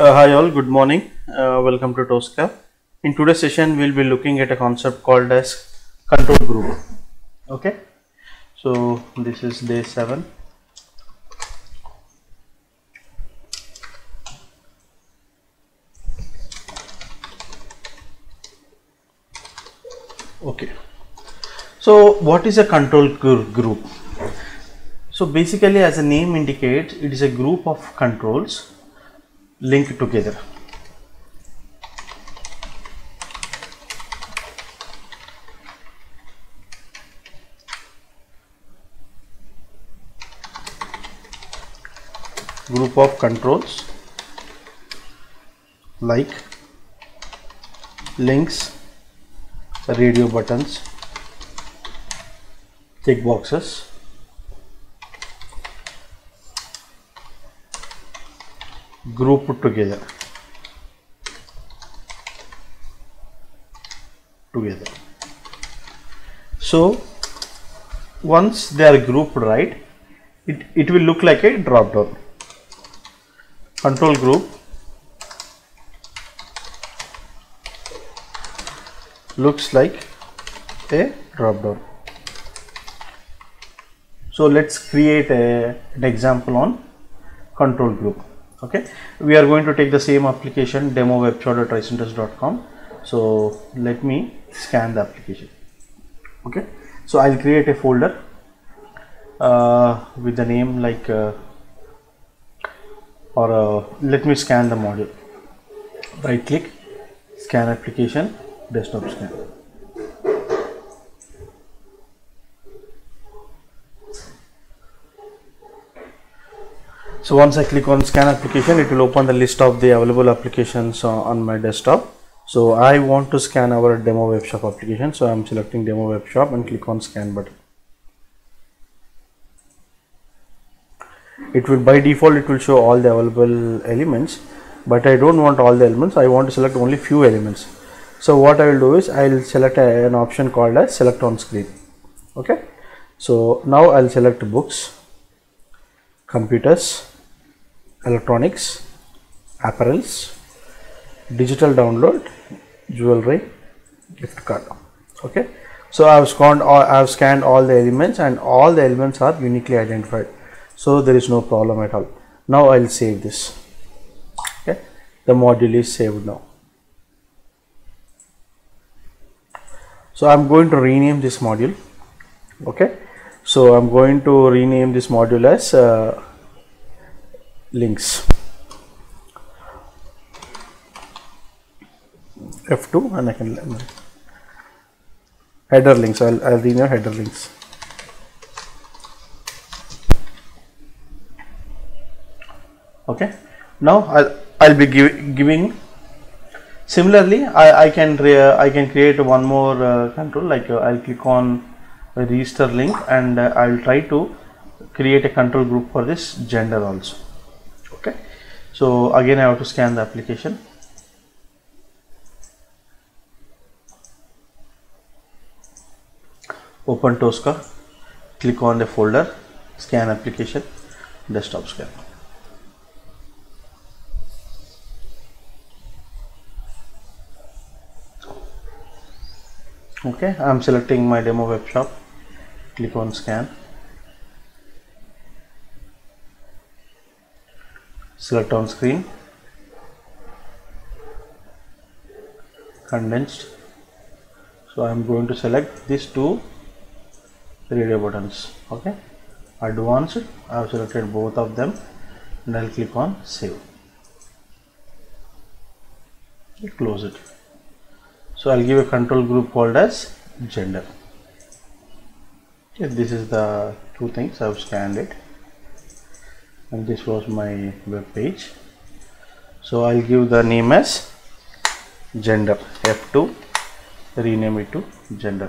Hi all, good morning. Welcome to Tosca. In today's session, we'll be looking at a concept called as control group. Okay, so this is day 7. Okay, so what is a control group? So basically, as the name indicates, it is a group of controls linked together. Group of controls like links, radio buttons, check boxes, grouped together. So once they are grouped right, it will look like a drop down. Control group looks like a drop down. So let's create an example on control group. Okay, we are going to take the same application demo-webshop.tricentis.com. so let me scan the application. Okay, so I'll create a folder with the name like let me scan the module. Right click, scan application, desktop scan. So once I click on scan application, it will open the list of the available applications on my desktop. So I want to scan our demo web shop application, so I'm selecting demo web shop and click on scan button. It will, by default it will show all the available elements, but I don't want all the elements. I want to select only few elements. So what I will do is I will select an option called as select on screen. Okay, so now I'll select books, computers, electronics, apparels, digital download, jewelry, gift card. Okay, so I have scanned all the elements and all the elements are uniquely identified, so there is no problem at all. Now I'll save this. Okay, the module is saved now. So I'm going to rename this module. Okay, so I'm going to rename this module as links, F2, and I can header links. I'll rename header links. Okay, now I'll be giving similarly. I can create one more control, like I'll click on register link and I'll try to create a control group for this gender also. Okay, so again I have to scan the application. Open Tosca, click on the folder, scan application, desktop scan. Okay, I am selecting my demo web shop, click on scan, select on screen, condensed. So I am going to select these two radio buttons. Okay, advanced, I have selected both of them and I'll click on save. Close it. So I'll give a control group called as gender. Okay, this is the two things. I've scanned it and this was my web page. So I'll give the name as gender, F2, rename it to gender.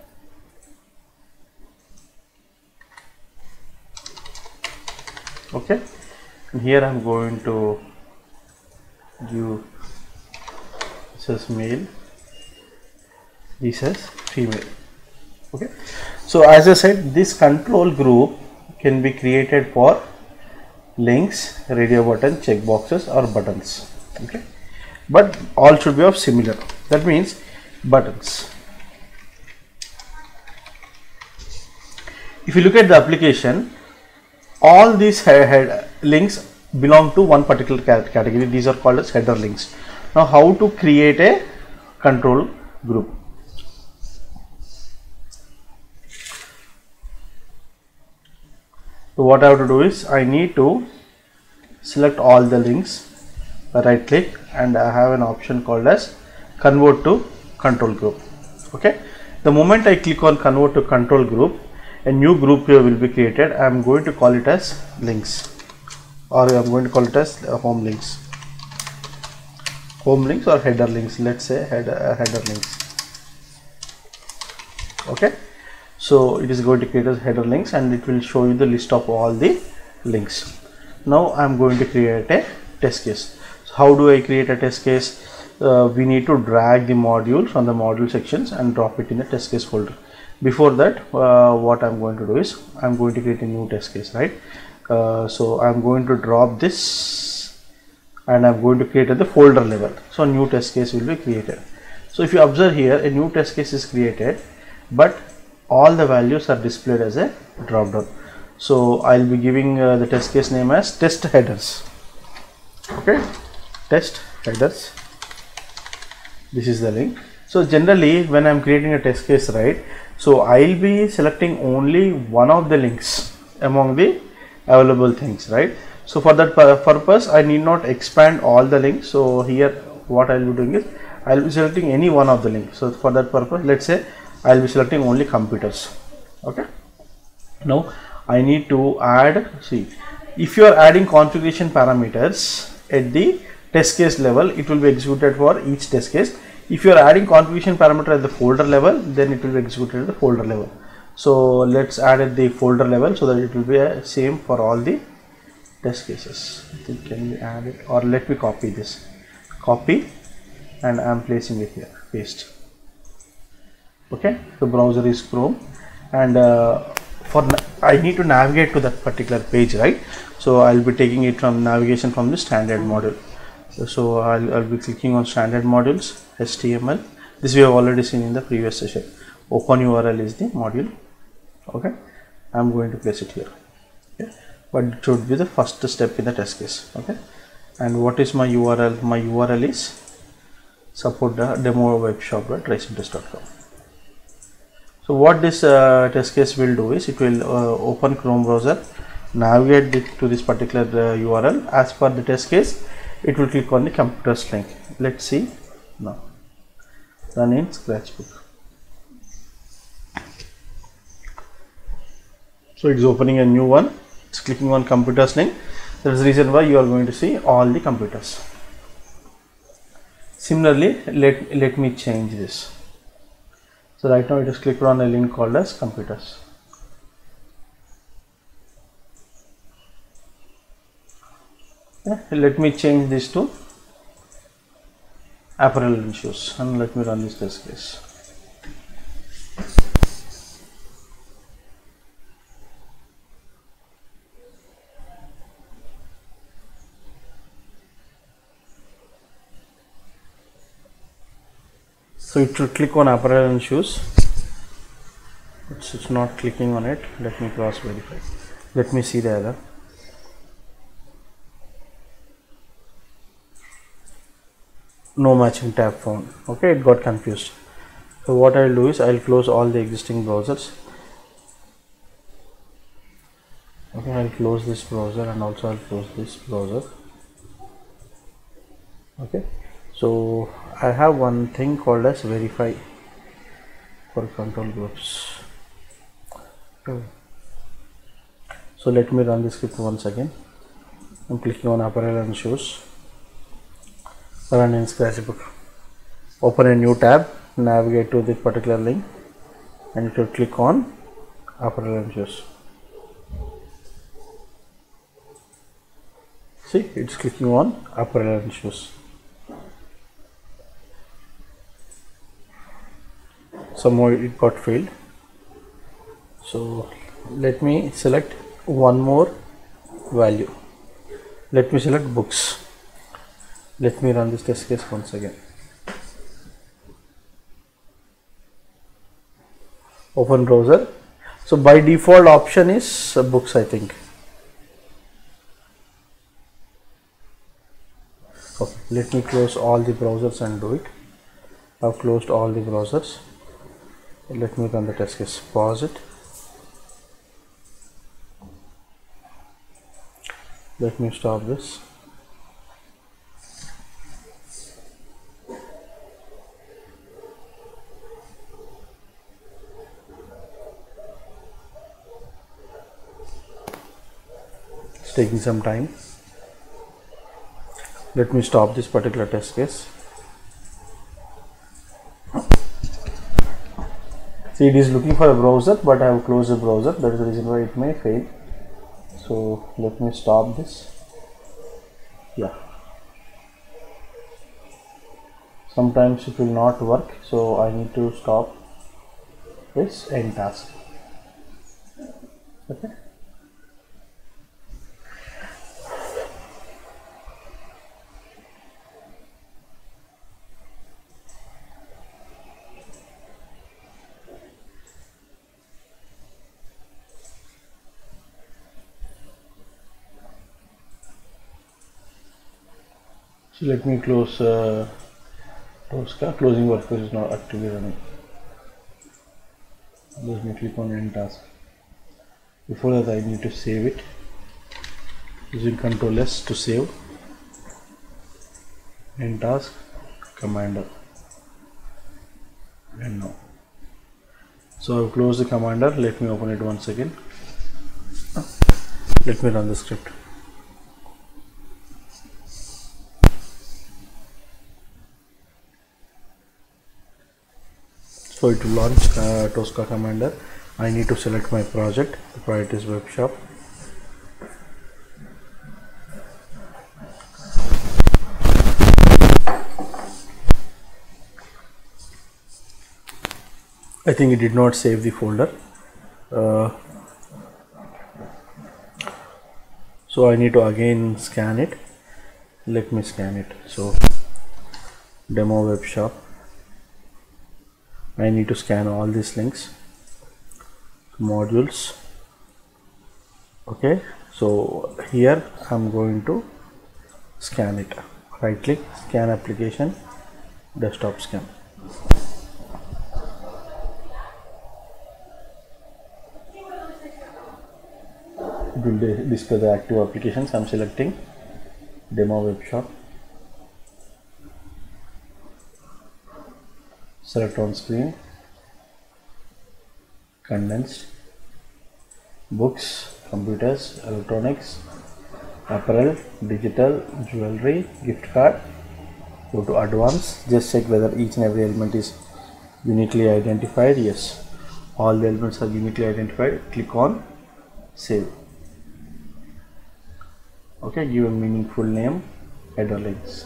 Okay, and here I'm going to give this as male, this as female. Okay, so as I said, this control group can be created for links, radio button, checkboxes or buttons. Okay, but all should be of similar. That means buttons. If you look at the application, all these head links belong to one particular category. These are called as header links. Now, how to create a control group? So what I have to do is I need to select all the links, right click, and I have an option called as convert to control group. Okay, the moment I click on convert to control group, a new group here will be created. I am going to call it as links, or I am going to call it as home links or header links. Let's say header links. Okay, so it is going to create as header links, and it will show you the list of all the links. Now I am going to create a test case. So how do I create a test case? We need to drag the module from the module sections and drop it in the test case folder. Before that, what I'm going to do is I'm going to create a new test case, right? So I'm going to drop this and I'm going to create at the folder level. So a new test case will be created. So if you observe here, a new test case is created, but all the values are displayed as a drop down. So I'll be giving the test case name as test headers. Okay, test headers. This is the link. So generally when I'm creating a test case, right, so I'll be selecting only one of the links among the available things, right? So for that purpose I need not expand all the links. So here what I'll be doing is I'll be selecting any one of the links. So for that purpose, let's say I'll be selecting only computers. Okay, now I need to add, see, if you are adding configuration parameters at the test case level, it will be executed for each test case. If you are adding configuration parameter at the folder level, then it will be executed at the folder level. So let's add at the folder level so that it will be same for all the test cases. I think can we add it, or let me copy this, copy, and I am placing it here, paste. Okay, the browser is Chrome, and I need to navigate to that particular page, right? So I'll be taking it from navigation from the standard module. So I'll be clicking on standard modules, HTML. This we have already seen in the previous session. Open URL is the module. Okay, I'm going to place it here. Okay, but it should be the first step in the test case. Okay, and what is my URL? My URL is support.demowebshop.tricentest.com. So what this test case will do is it will open Chrome browser, navigate to this particular URL. As per the test case, it will click on the computers link. Let's see now. Run in Scratchbook. So it's opening a new one. It's clicking on computers link. That is the reason why you are going to see all the computers. Similarly, let me change this. So right now it is clicked on a link called as computers. Yeah, let me change this to apparel and shoes, and let me run this test case. So it should click on apparel and shoes. It's not clicking on it. Let me cross verify. Let me see the error. No matching tab found. Okay, it got confused. So what I'll do is I'll close all the existing browsers. Okay, I'll close this browser and also I'll close this browser. Okay, so I have one thing called as verify for control groups. Okay. So let me run this script once again. I'm clicking on apparel and shoes. Run in Scratchbook. Open a new tab, navigate to this particular link, and it will click on apparel and shoes. See, it's clicking on apparel and shoes. Somehow it got failed. So let me select one more value. Let me select books. Let me run this test case once again. Open browser. So by default option is books, I think. Okay, let me close all the browsers and do it. I've closed all the browsers. Let me run the test case. Pause it. Let me stop this. It's taking some time. Let me stop this particular test case. See, it is looking for a browser, but I have closed the browser. That is the reason why it may fail. So let me stop this. Yeah. Sometimes it will not work, so I need to stop this end task. Okay. So let me close Tosca. Closing workflow is not actively running. Let me click on end task. Before that, I need to save it using Ctrl S to save. End task, commander, and now. So I've closed the commander. Let me open it once again. Let me run the script. So to launch Tosca commander, I need to select my project. The project is web shop. I think it did not save the folder. So I need to again scan it. Let me scan it. So demo web shop. I need to scan all these links, modules. Okay, so here I'm going to scan it. Right click, scan application, desktop scan. It will display the active applications. I'm selecting demo web shop. Select on screen, condensed, books, computers, electronics, apparel, digital, jewelry, gift card. Go to advanced, just check whether each and every element is uniquely identified. Yes, all the elements are uniquely identified. Click on save. Okay, give a meaningful name, header links.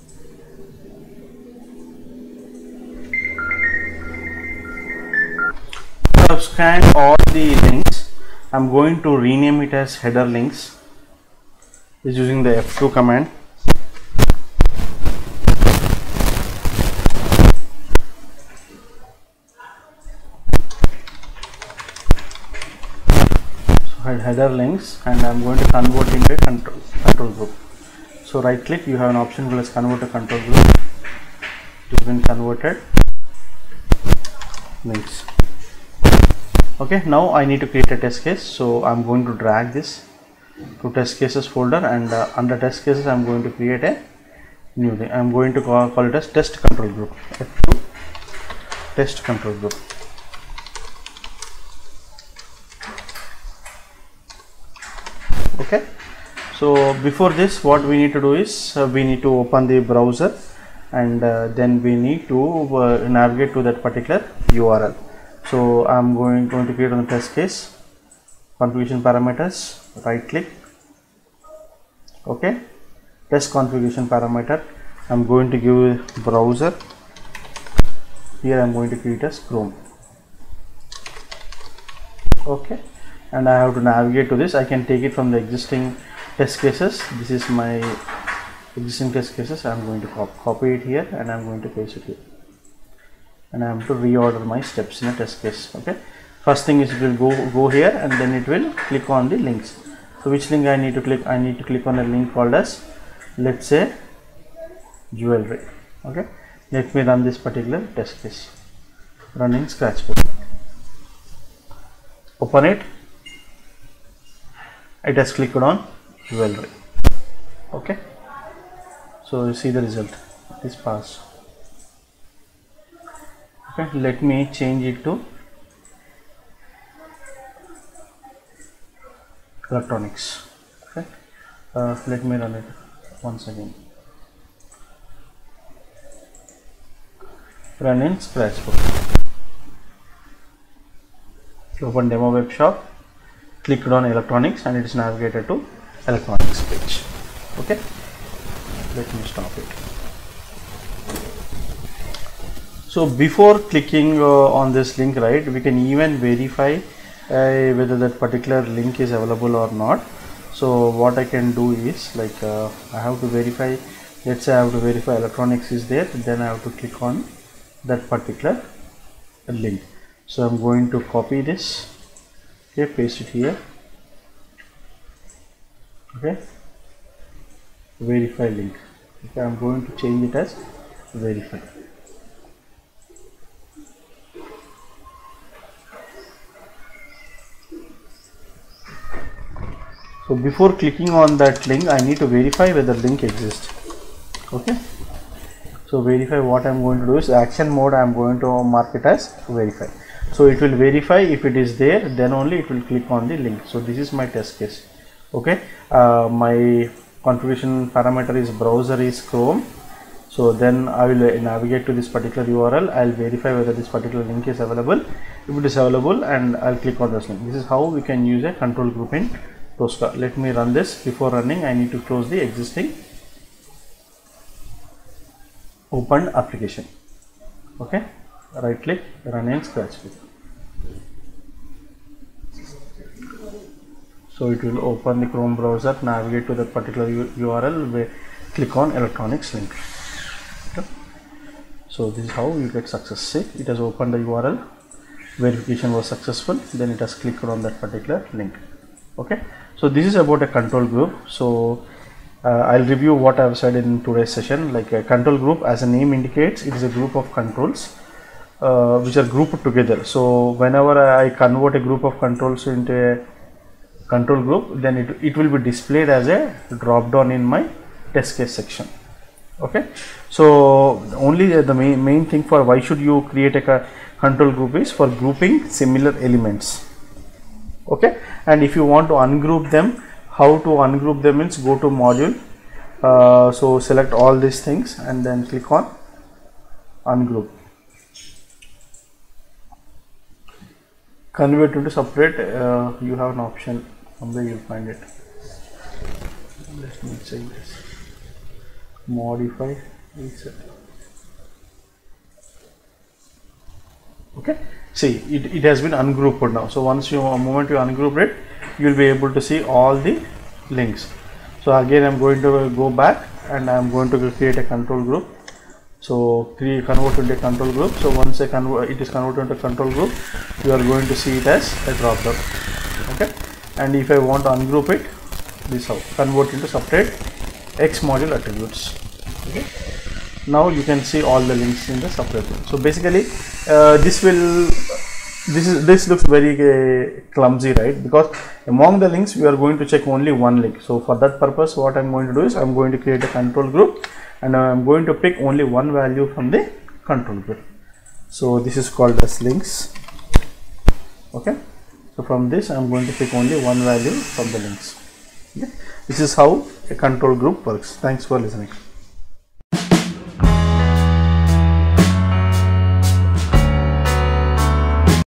I've scanned all the links. I'm going to rename it as header links. Is using the F2 command. So header links, and I'm going to convert into a control group. So right click, you have an option called as convert to control group. It has been converted. Links. Okay, now I need to create a test case, so I'm going to drag this to test cases folder, and under test cases I'm going to create a new thing. I'm going to call it as test control group. F2 test control group. Okay, so before this, what we need to do is we need to open the browser, and then we need to navigate to that particular URL. So I'm going to create on the test case, configuration parameters, right click. Okay, test configuration parameter. I'm going to give browser. Here I'm going to create as Chrome. Okay, and I have to navigate to this. I can take it from the existing test cases. This is my existing test cases. I am going to copy it here and I am going to paste it here, and I am to reorder my steps in a test case. Okay, first thing is it will go here and then it will click on the links. So which link I need to click? I need to click on a link called as, let's say, jewelry. Okay, let me run this particular test case, running Scratchbook. Open it. It has clicked on jewelry. Okay, so you see the result, it is passed. Okay, let me change it to electronics. Okay, let me run it once again. Run in Scratchbook. Open demo web shop, clicked on electronics, and it is navigated to electronics page. Okay, let me stop it. So before clicking on this link, right, we can even verify whether that particular link is available or not. So what I can do is, like, I have to verify, let's say I have to verify electronics is there, then I have to click on that particular link. So I'm going to copy this, okay, paste it here. Okay, verify link. Okay, I'm going to change it as verify. So before clicking on that link, I need to verify whether link exists. Okay, so verify, what I'm going to do is action mode, I'm going to mark it as verify. So it will verify, if it is there, then only it will click on the link. So this is my test case. Okay, my configuration parameter is browser is Chrome. So then I will navigate to this particular URL. I'll verify whether this particular link is available. If it is available, and I'll click on this link. This is how we can use a control group in Tosca. Let me run this. Before running, I need to close the existing opened application. Okay, right click, run in Scratchbook. So it will open the Chrome browser, navigate to that particular URL, where click on electronics link. Okay. So this is how you get success. See, it has opened the URL, verification was successful, then it has clicked on that particular link. Okay, so this is about a control group. So I'll review what I've said in today's session. Like a control group, as the name indicates, it is a group of controls which are grouped together. So whenever I convert a group of controls into a control group, then it will be displayed as a drop down in my test case section. Okay, so only the main thing for why should you create a control group is for grouping similar elements. Okay, and if you want to ungroup them, how to ungroup them means go to module, so select all these things and then click on ungroup. Convert into separate, you have an option, somewhere you'll find it. Let me check this. Modify, reset. Okay, see, it has been ungrouped now. So once you, moment you ungroup it, you will be able to see all the links. So again, I'm going to go back and I'm going to create a control group. So convert into a control group. So once it is converted into a control group, you are going to see it as a drop down. Okay, and if I want to ungroup it, this how convert into separate X module attributes. Okay, now you can see all the links in the separate one. So basically, this looks very clumsy, right? Because among the links we are going to check only one link. So for that purpose, what I'm going to do is I'm going to create a control group and I'm going to pick only one value from the control group. So this is called as links. Okay, so from this I'm going to pick only one value from the links. Okay? This is how a control group works. Thanks for listening.